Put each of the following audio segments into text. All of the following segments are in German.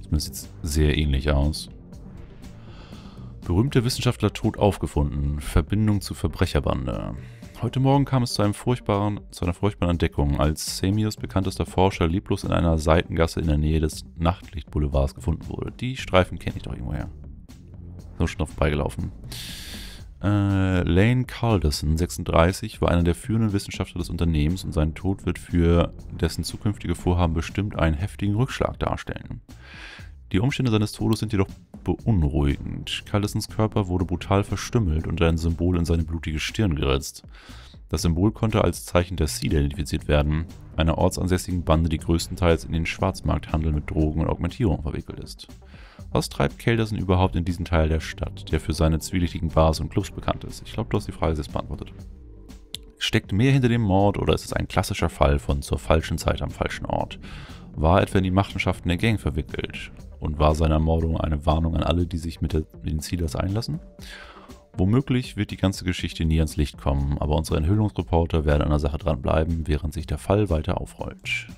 Zumindest sieht es sehr ähnlich aus. Berühmter Wissenschaftler tot aufgefunden. Verbindung zu Verbrecherbande. Heute Morgen kam es zu einer furchtbaren Entdeckung, als Samius bekanntester Forscher leblos in einer Seitengasse in der Nähe des Nachtlichtboulevards gefunden wurde. Die Streifen kenne ich doch irgendwoher. So schon vorbeigelaufen. Lane Calderson, 36, war einer der führenden Wissenschaftler des Unternehmens und sein Tod wird für dessen zukünftige Vorhaben bestimmt einen heftigen Rückschlag darstellen. Die Umstände seines Todes sind jedoch beunruhigend. Caldersons Körper wurde brutal verstümmelt und ein Symbol in seine blutige Stirn geritzt. Das Symbol konnte als Zeichen der Seele identifiziert werden, einer ortsansässigen Bande, die größtenteils in den Schwarzmarkthandel mit Drogen und Augmentierung verwickelt ist. Was treibt Calderson überhaupt in diesen Teil der Stadt, der für seine zwielichtigen Bars und Clubs bekannt ist? Ich glaube, du hast die Frage selbst beantwortet. Steckt mehr hinter dem Mord oder ist es ein klassischer Fall von zur falschen Zeit am falschen Ort? War er etwa in die Machenschaften der Gang verwickelt? Und war seine Ermordung eine Warnung an alle, die sich mit den Sealers einlassen? Womöglich wird die ganze Geschichte nie ans Licht kommen, aber unsere Enthüllungsreporter werden an der Sache dranbleiben, während sich der Fall weiter aufrollt.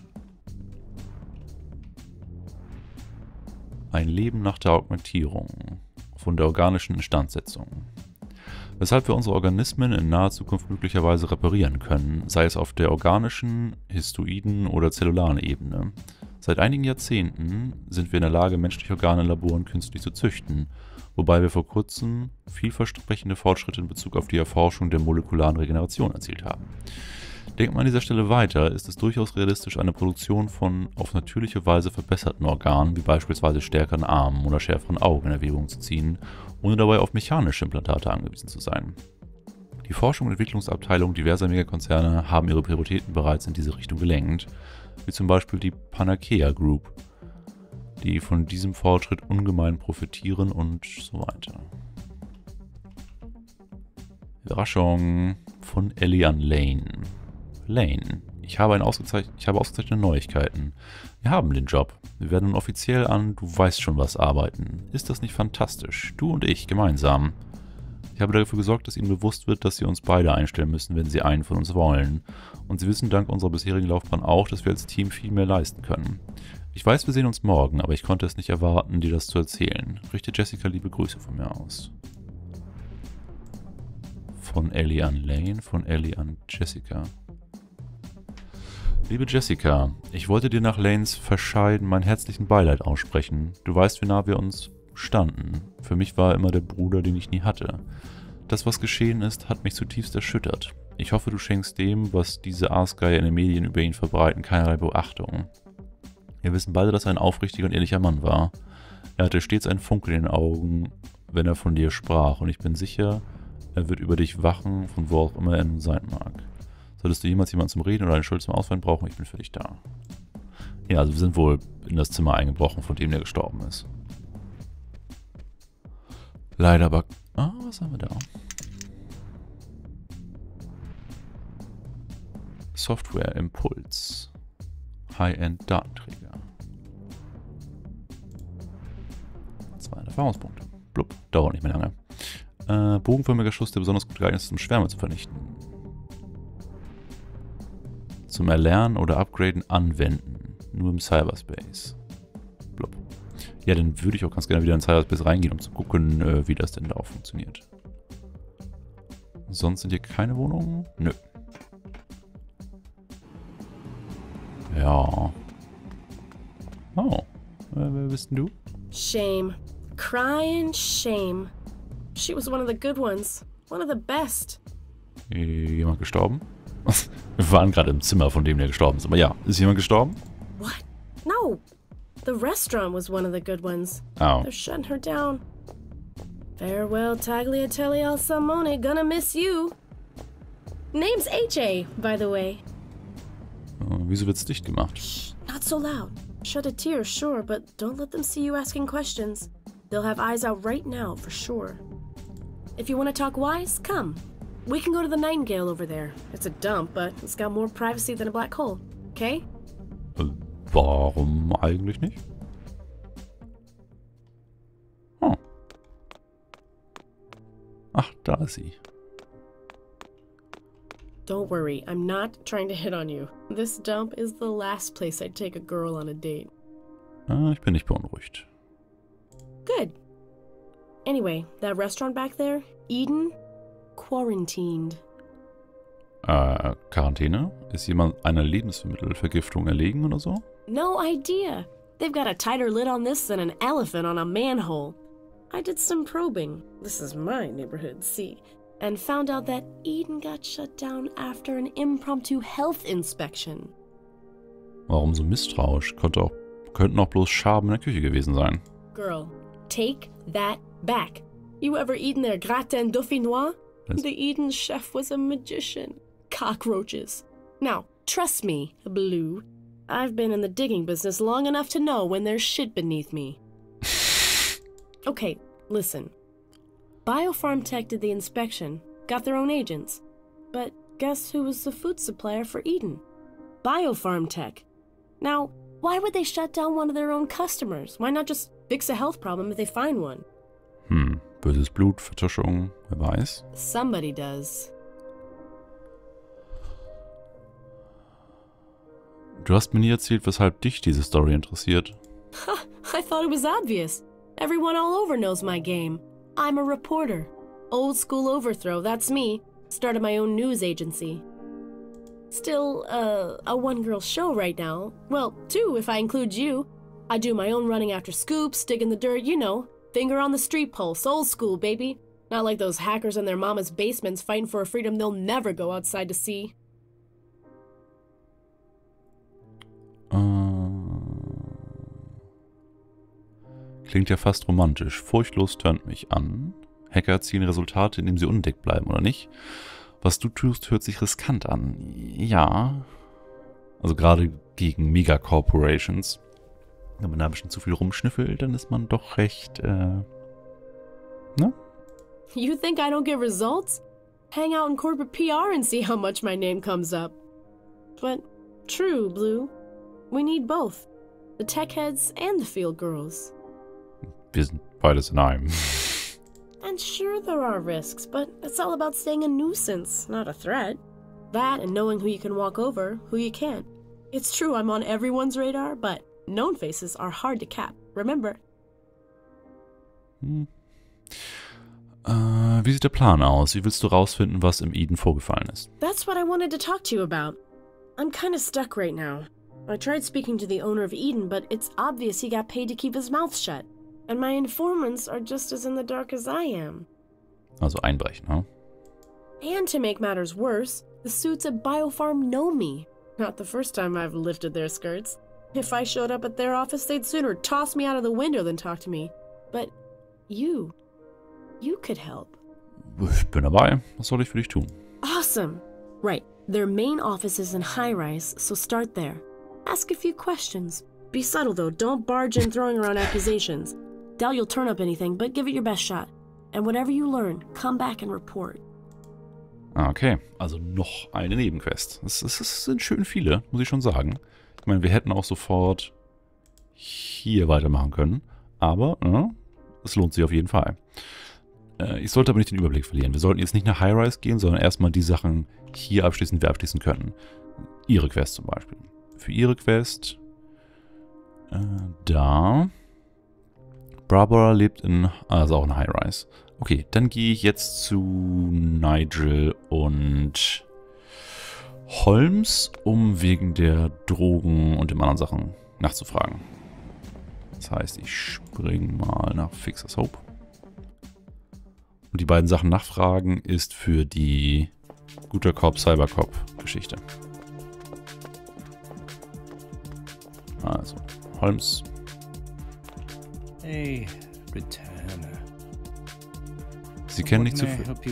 Ein Leben nach der Augmentierung von der organischen Instandsetzung. Weshalb wir unsere Organismen in naher Zukunft möglicherweise reparieren können, sei es auf der organischen, histoiden oder zellularen Ebene. Seit einigen Jahrzehnten sind wir in der Lage, menschliche Organe in Laboren künstlich zu züchten, wobei wir vor kurzem vielversprechende Fortschritte in Bezug auf die Erforschung der molekularen Regeneration erzielt haben. Denkt man an dieser Stelle weiter, ist es durchaus realistisch, eine Produktion von auf natürliche Weise verbesserten Organen, wie beispielsweise stärkeren Armen oder schärferen Augen in Erwägung zu ziehen, ohne dabei auf mechanische Implantate angewiesen zu sein. Die Forschung- und Entwicklungsabteilungen diverser Megakonzerne haben ihre Prioritäten bereits in diese Richtung gelenkt, wie zum Beispiel die Panacea Group, die von diesem Fortschritt ungemein profitieren und so weiter. Überraschung von Ellie an Lane. Lane, ich habe ausgezeichnete Neuigkeiten. Wir haben den Job. Wir werden nun offiziell an Du weißt schon was arbeiten. Ist das nicht fantastisch? Du und ich gemeinsam. Ich habe dafür gesorgt, dass Ihnen bewusst wird, dass Sie uns beide einstellen müssen, wenn Sie einen von uns wollen. Und Sie wissen dank unserer bisherigen Laufbahn auch, dass wir als Team viel mehr leisten können. Ich weiß, wir sehen uns morgen, aber ich konnte es nicht erwarten, dir das zu erzählen. Richte Jessica liebe Grüße von mir aus. Von Ellie an Lane, von Ellie an Jessica. Liebe Jessica, ich wollte dir nach Lanes Verscheiden meinen herzlichen Beileid aussprechen. Du weißt, wie nah wir uns standen. Für mich war er immer der Bruder, den ich nie hatte. Das, was geschehen ist, hat mich zutiefst erschüttert. Ich hoffe, du schenkst dem, was diese Aasgeier in den Medien über ihn verbreiten, keinerlei Beachtung. Wir wissen beide, dass er ein aufrichtiger und ehrlicher Mann war. Er hatte stets einen Funkel in den Augen, wenn er von dir sprach, und ich bin sicher, er wird über dich wachen, von wo auch immer er nun sein mag. Solltest du jemals jemanden zum Reden oder eine Schuld zum Ausweinen brauchen, ich bin für dich da. Ja, also wir sind wohl in das Zimmer eingebrochen, von dem der gestorben ist. Leider aber... Ah, was haben wir da? Software Impuls. High-End Datenträger. 200 Erfahrungspunkte. Blub, dauert nicht mehr lange. Bogenförmiger Schuss, der besonders gut geeignet ist, um Schwärme zu vernichten. Zum Erlernen oder Upgraden anwenden. Nur im Cyberspace. Blub. Ja, dann würde ich auch ganz gerne wieder in Cyberspace reingehen, um zu gucken, wie das denn da auch funktioniert. Sonst sind hier keine Wohnungen? Nö. Ja. Oh. Wer bist denn du? Shame. Crying shame. She was one of the good ones. One of the best. Jemand gestorben? Wir waren gerade im Zimmer von dem, der gestorben ist. Aber ja, ist jemand gestorben? What? No. The restaurant was one of the good ones. Oh. They're shutting her down. Farewell, Tagliatelle al Salmone. Gonna miss you. Name's AJ, by the way. Wieso wird's dicht gemacht? Shh, not so loud. Shed a tear, sure, but don't let them see you asking questions. They'll have eyes out right now, for sure. If you want to talk wise, come. We can go to the Nightingale over there. It's a dump, but it's got more privacy than a black hole. Okay? Warum eigentlich nicht? Oh. Ach, da ist sie. Don't worry, I'm not trying to hit on you. This dump is the last place I'd take a girl on a date. Ich bin nicht beunruhigt. Good. Anyway, that restaurant back there, Eden, quarantined. Quarantäne? Ist jemand einer Lebensmittelvergiftung erlegen oder so? No idea. They've got a tighter lid on this than an elephant on a manhole. I did some probing. This is my neighborhood, see? And found out that Eden got shut down after an impromptu health inspection. Warum so misstrauisch? Könnten auch bloß Schaben in der Küche gewesen sein. Girl, take that back. You ever eaten their gratin dauphinois? The Eden chef was a magician. Cockroaches. Now, trust me, Blue. I've been in the digging business long enough to know when there's shit beneath me. Okay, listen. Biofarm Tech did the inspection, got their own agents. But guess who was the food supplier for Eden? Biofarm Tech. Now, why would they shut down one of their own customers? Why not just fix a health problem if they find one? Böses Blut, Vertuschung, wer weiß. Somebody does. Du hast mir nie erzählt, weshalb dich diese Story interessiert. I thought it was obvious. Everyone all over knows my game. I'm a reporter. Old school overthrow, that's me. Started my own news agency. Still, a one-girl show right now. Well, two if I include you. I do my own running after scoops, dig in the dirt, you know. Finger on the street pulse, old school, baby. Not like those hackers in their mama's basements fighting for a freedom they'll never go outside to see. Klingt ja fast romantisch. Furchtlos tönt mich an. Hacker erzielen Resultate, indem sie unentdeckt bleiben, oder nicht? Was du tust, hört sich riskant an. Ja. Also gerade gegen Megacorporations. Wenn man da ein bisschen zu viel rumschnüffelt, dann ist man doch recht, ne? You think I don't get results? Hang out in corporate PR and see how much my name comes up. But true, Blue. We need both. The tech heads and the field girls. Wir sind beides in einem. And sure there are risks, but it's all about staying a nuisance, not a threat. That and knowing who you can walk over, who you can't. It's true I'm on everyone's radar, but known faces are hard to cap, remember? Wie sieht der Plan aus? Wie willst du rausfinden, was im Eden vorgefallen ist? That's what I wanted to talk to you about. I'm kind of stuck right now. I tried speaking to the owner of Eden, but it's obvious he got paid to keep his mouth shut. And my informants are just as in the dark as I am. Also einbrechen, huh? And to make matters worse, the suits at Biofarm know me. Not the first time I've lifted their skirts. If I showed up at their office, they'd sooner toss me out of the window than talk to me. But you could help. Ich bin dabei. Was soll ich für dich tun? Awesome. Right. Their main office is in high rise, so start there. Ask a few questions. Be subtle though, don't barge in throwing around accusations. Doubt you'll turn up anything, but give it your best shot. And whatever you learn, come back and report. Okay, also noch eine Nebenquest. Es sind schön viele, muss ich schon sagen. Ich meine, wir hätten auch sofort hier weitermachen können. Aber es lohnt sich auf jeden Fall. Ich sollte aber nicht den Überblick verlieren. Wir sollten jetzt nicht nach High-Rise gehen, sondern erstmal die Sachen hier abschließen, die wir abschließen können. Ihre Quest zum Beispiel. Für ihre Quest da. Barbara lebt in, also auch in High-Rise. Okay, dann gehe ich jetzt zu Nigel und Holmes, um wegen der Drogen und den anderen Sachen nachzufragen. Das heißt, ich springe mal nach Fixers Hope. Und die beiden Sachen nachfragen ist für die Guter Cop, Cyber Cop Geschichte. Also, Holmes. Hey, Returner. Sie kennen nicht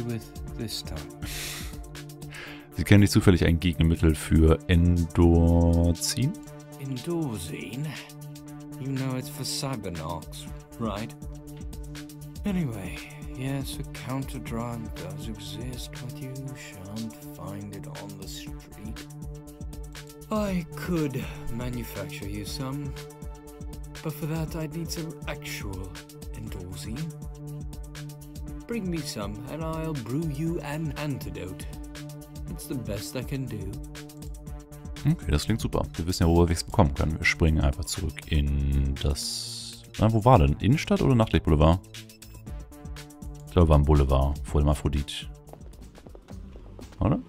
zufällig ein Gegenmittel für Endorphin? Endorphin? You know it's for cybernauts, right? Anyway, yes, a counter drug does exist, but you shan't find it on the street. I could manufacture you some, but for that I'd need some actual Endorphin. Bring me some and I'll brew you an antidote. It's the best I can do. Okay, das klingt super. Wir wissen ja, wo wir Wegs bekommen können. Wir springen einfach zurück in das... Na, wo war denn? Innenstadt oder Nachtlichtboulevard? Ich glaube, war am Boulevard vor dem Aphrodit. Oder?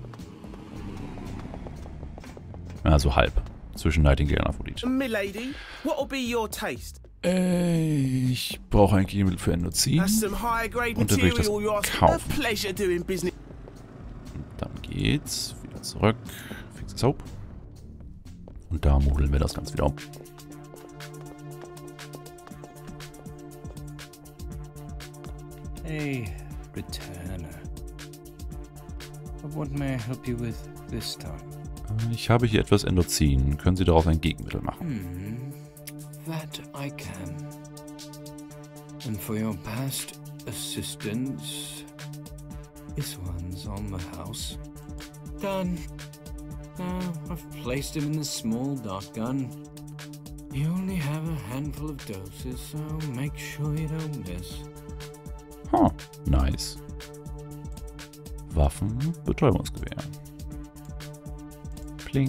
Ja, so halb. Zwischen Nightingale und Aphrodit. Milady, what'll be your taste? Ich brauche ein Gegenmittel für Endozin. That's some high-grade Und dann will ich das material, yours. A kaufen. pleasure doing business. Dann geht's wieder zurück. Fix Soap. Und da modeln wir das Ganze wieder um. Hey, returner. What may I help you with this time? Ich habe hier etwas Endozin. Können Sie daraus ein Gegenmittel machen? That I can. And for your past assistance, this one's on the house. Done. Now I've placed him in the small dot gun. You only have a handful of doses, so make sure you don't miss. Huh, nice. Waffen, Betäubungsgewehr. Pling.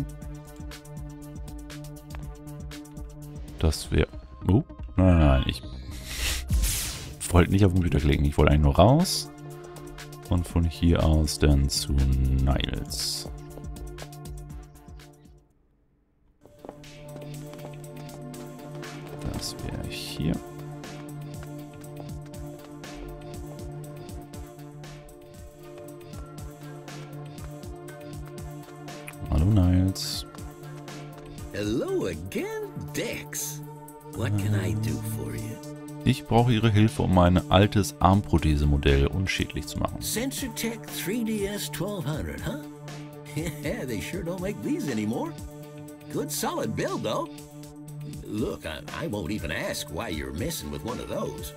Das wäre... Oh, nein, ich wollte nicht auf den Computer klicken. Ich wollte eigentlich nur raus. Und von hier aus dann zu Niles. Das wäre hier. Hallo Niles. Hello again, Dex. What can I do for you? Ich brauche Ihre Hilfe, um mein altes Armprothese-Modell unschädlich zu machen. SensorTech 3DS 1200, huh? Yeah, they sure don't make these anymore. Good solid build, though. Look, I won't even ask why you're messing with one of those.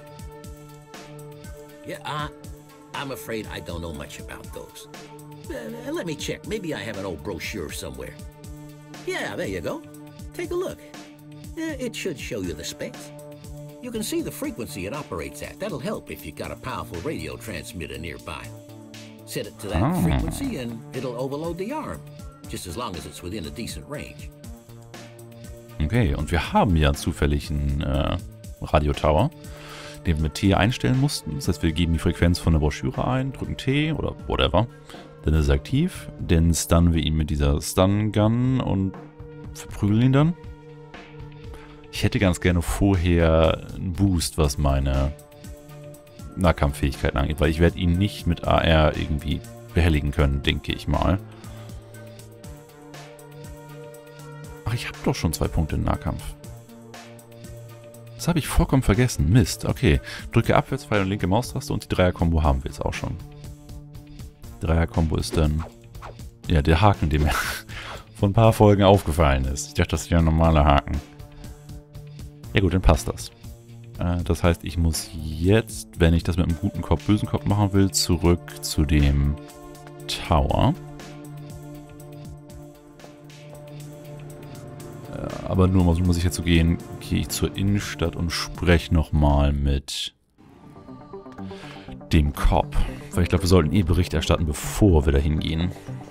Yeah, I'm afraid I don't know much about those. Let me check. Maybe I have an old brochure somewhere. Yeah, there you go. Take a look. It should show you the specs. You can see the frequency it operates at. That'll help if you've got a powerful radio transmitter nearby. Set it to that frequency and it'll overload the arm, just as long as it's within a decent range. Okay, und wir haben ja zufällig einen Radiotower, den wir mit T einstellen mussten. Das heißt, wir geben die Frequenz von der Broschüre ein, drücken T oder whatever. Dann ist es aktiv. Dann stunnen wir ihn mit dieser Stun-Gun und verprügeln ihn dann. Ich hätte ganz gerne vorher einen Boost, was meine Nahkampffähigkeiten angeht, weil ich werde ihn nicht mit AR irgendwie behelligen können, denke ich mal. Ach, ich habe doch schon 2 Punkte im Nahkampf. Das habe ich vollkommen vergessen. Mist. Okay. Drücke Abwärtspfeil und linke Maustaste und die Dreier-Kombo haben wir jetzt auch schon. Die Dreier-Kombo ist dann... Ja, der Haken, der mir vor ein paar Folgen aufgefallen ist. Ich dachte, das wäre ein normaler Haken. Ja gut, dann passt das. Das heißt, ich muss jetzt, wenn ich das mit einem guten Kopf, bösen Kopf machen will, zurück zu dem Tower. Aber nur um sicher zu gehen, gehe ich zur Innenstadt und spreche nochmal mit dem Cop. Weil ich glaube, wir sollten eh Bericht erstatten, bevor wir da hingehen.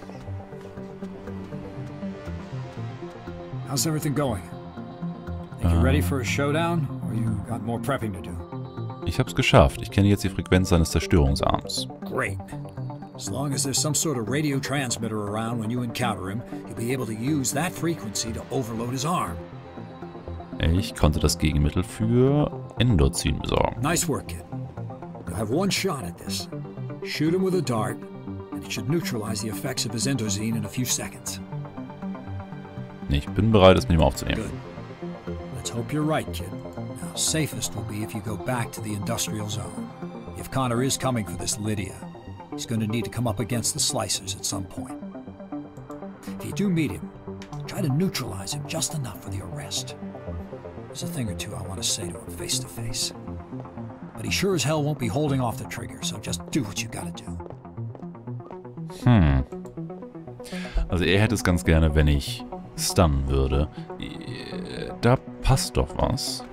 How's everything going? Think you ready for a showdown, or you got more prepping to do? Ich habe es geschafft. Ich kenne jetzt die Frequenz seines Zerstörungsarms. Great. As long as there's some sort of radio transmitter around when you encounter him, you'll be able to use that frequency to overload his arm. Ich konnte das Gegenmittel für Endozin besorgen. Nice work, kid. You'll have one shot at this. Shoot him with a dart, and it should neutralize the effects of his endozine in a few seconds. Ich bin bereit, es mit ihm aufzunehmen. Good. Let's hope you're right, kid. Now, safest will be if you go back to the industrial zone. If Connor is coming for this Lydia, he's going to need to come up against the Slicers at some point. If you do meet him, try to neutralize him just enough for the arrest. There's a thing or two I want to say to him face to face. But he sure as hell won't be holding off the trigger, so just do what you gotta do. Also er hätte es ganz gerne, wenn ich stunnen würde. Da passt doch was.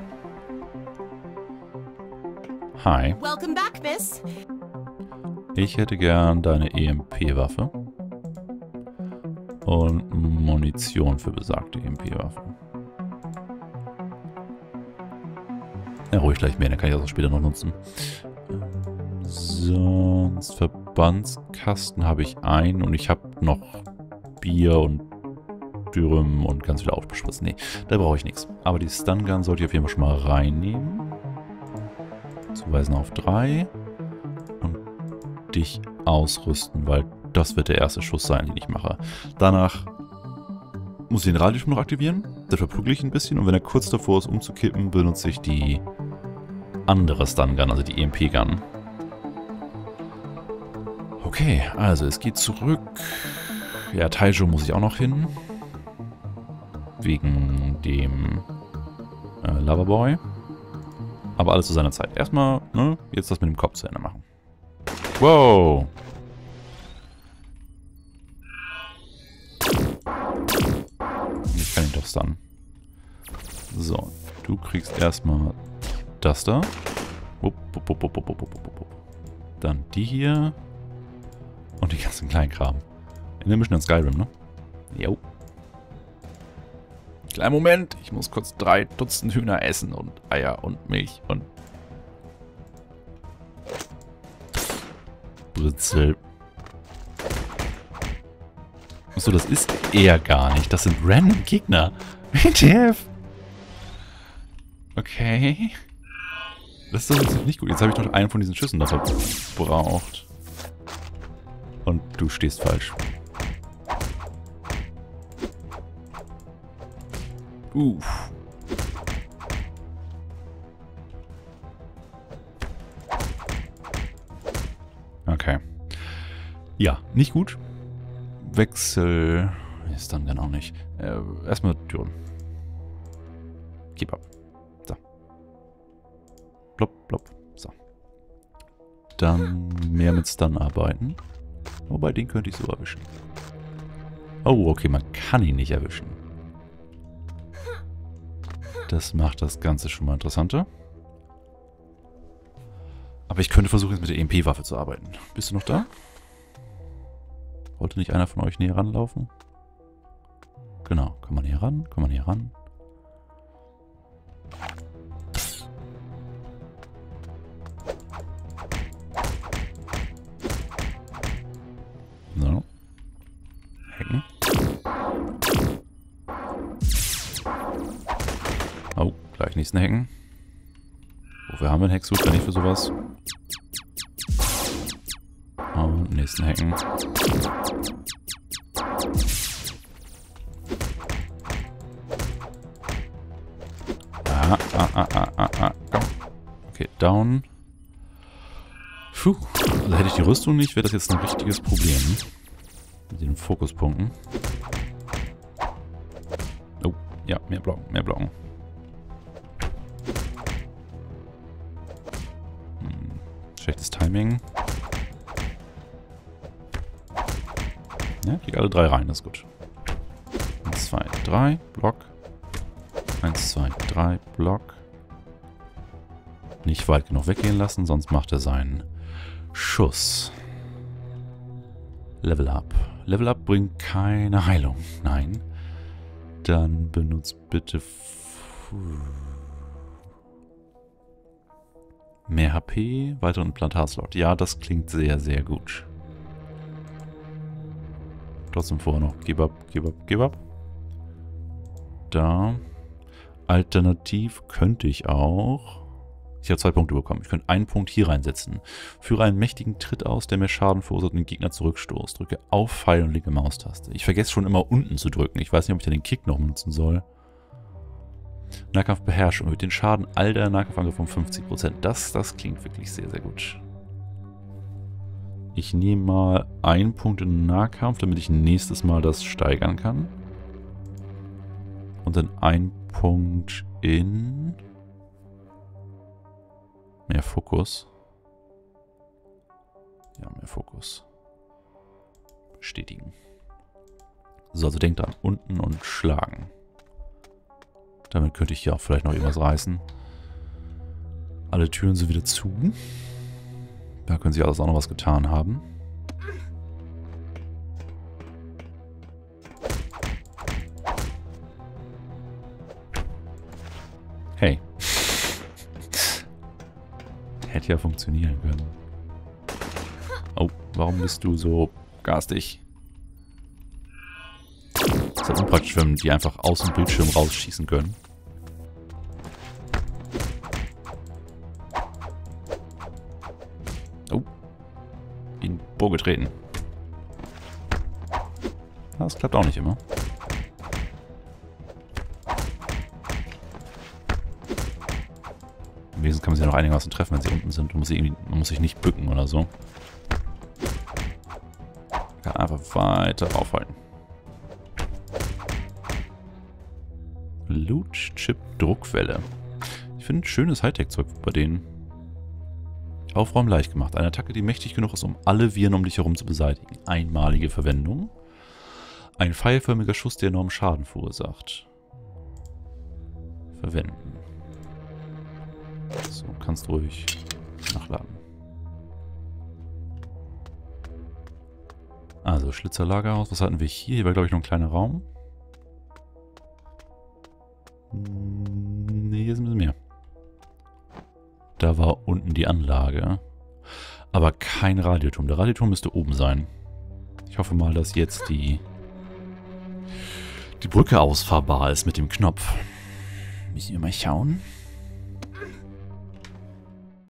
Hi. Welcome back, Miss. Ich hätte gern deine EMP-Waffe. und Munition für besagte EMP-Waffe. Ja, ruhig gleich mehr, dann kann ich das auch später noch nutzen. Sonst Verbandskasten habe ich einen und ich habe noch Bier und Dürüm und ganz viele Aufbespritzen. Nee, da brauche ich nichts. Aber die Stun-Gun sollte ich auf jeden Fall schon mal reinnehmen. Zuweisen auf 3. Und dich ausrüsten, weil das wird der erste Schuss sein, den ich mache. Danach muss ich den Radioschirm noch aktivieren. Dann verprügel ich ein bisschen und wenn er kurz davor ist umzukippen, benutze ich die andere Stun-Gun, also die EMP-Gun. Okay, also es geht zurück. Ja, Taijo muss ich auch noch hin. Wegen dem Loverboy. Aber alles zu seiner Zeit. Erstmal, ne, jetzt das mit dem Kopf zu Ende machen. Wow! Ich kann ihn doch stunnen. So, du kriegst erstmal das da. Dann die hier. Und die ganzen Kleinkram. In der Mission in Skyrim, ne? Jo. Kleinen Moment, ich muss kurz 3 Dutzend Hühner essen und Eier und Milch und Britzel. Achso, das ist er gar nicht. Das sind random Gegner. WTF? Okay. Das ist doch jetzt nicht gut. Jetzt habe ich noch einen von diesen Schüssen da verbraucht. Und du stehst falsch. Uff. Okay. Ja, nicht gut. Wechsel. Ist dann genau nicht. Erstmal Türen. Keep up. So. Plopp, plopp. So. Dann mehr mit Stun arbeiten. Wobei, den könnte ich so erwischen. Oh, okay, man kann ihn nicht erwischen. Das macht das Ganze schon mal interessanter. Aber ich könnte versuchen, jetzt mit der EMP-Waffe zu arbeiten. Bist du noch da? Wollte nicht einer von euch näher ranlaufen? Genau, komm mal näher ran, komm mal näher ran. So. Hacken. Oh, gleich nächsten Hacken. Wofür haben wir einen Hexsuit, wenn nicht für sowas? Und nächsten Hacken. Komm. Okay, down. Puh. Also hätte ich die Rüstung nicht, wäre das jetzt ein richtiges Problem. Mit den Fokuspunkten. Oh, ja, mehr blocken, mehr blocken. Schlechtes Timing. Ja, krieg alle 3 rein, das ist gut. 1, 2, 3, Block. 1, 2, 3, Block. Nicht weit genug weggehen lassen, sonst macht er seinen Schuss. Level Up. Level Up bringt keine Heilung. Nein. Dann benutzt bitte mehr HP, weiteren Implantatslot. Ja, das klingt sehr, sehr gut. Trotzdem vorher noch Give up, give up, give up. Da. Alternativ könnte ich auch... Ich habe 2 Punkte bekommen. Ich könnte einen Punkt hier reinsetzen. Führe einen mächtigen Tritt aus, der mir Schaden verursacht und den Gegner zurückstoßt. Drücke auf Pfeil und linke Maustaste. Ich vergesse schon immer unten zu drücken. Ich weiß nicht, ob ich da den Kick noch benutzen soll. Nahkampfbeherrschung. Mit den Schaden all der Nahkampfangriffe um 50%. Das klingt wirklich sehr, sehr gut. Ich nehme mal einen Punkt in den Nahkampf, damit ich nächstes Mal das steigern kann. Und dann einen Punkt in... Mehr Fokus. Ja, mehr Fokus. Bestätigen. So, also denkt an unten und schlagen. Damit könnte ich ja auch vielleicht noch irgendwas reißen. Alle Türen sind wieder zu. Da können sie alles auch noch was getan haben. Hätte ja funktionieren können. Oh, warum bist du so garstig? Das ist ja unpraktisch, wenn die einfach aus dem Bildschirm rausschießen können. Oh. In Bohr getreten. Das klappt auch nicht immer. Im Wesentlichen kann man sie noch einigermaßen treffen, wenn sie unten sind. Man muss sich nicht bücken oder so. Kann einfach weiter aufhalten. Loot Chip Druckwelle. Ich finde ein schönes Hightech-Zeug bei denen. Aufräumen leicht gemacht. Eine Attacke, die mächtig genug ist, um alle Viren um dich herum zu beseitigen. Einmalige Verwendung. Ein pfeilförmiger Schuss, der enormen Schaden verursacht. Verwenden. So, kannst ruhig nachladen. Also, Schlitzerlagerhaus. Was hatten wir hier? Hier war, glaube ich, noch ein kleiner Raum. Ne, hier ist ein bisschen mehr. Da war unten die Anlage. Aber kein Radioturm. Der Radioturm müsste oben sein. Ich hoffe mal, dass jetzt die Brücke ausfahrbar ist mit dem Knopf. Müssen wir mal schauen.